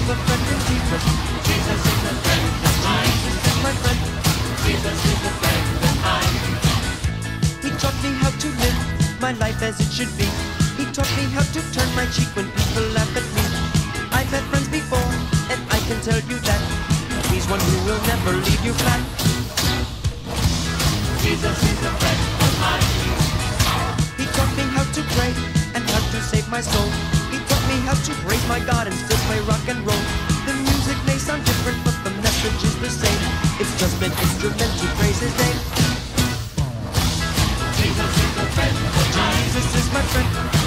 have a friend in Jesus. Jesus is a friend of mine. Jesus is my friend. Jesus is a friend of mine. He taught me how to live my life as it should be. He taught me how to turn my cheek when people laugh at me. I've had friends before, and I can tell you that he's one who will never leave you flat. Jesus is a friend of mine. He taught me how to pray and how to save my soul. He taught me how to praise my God and still play rock and roll. The music may sound different, but the message is the same. It's just an instrument to praise his name. Jesus is a friend of mine. Jesus is my friend.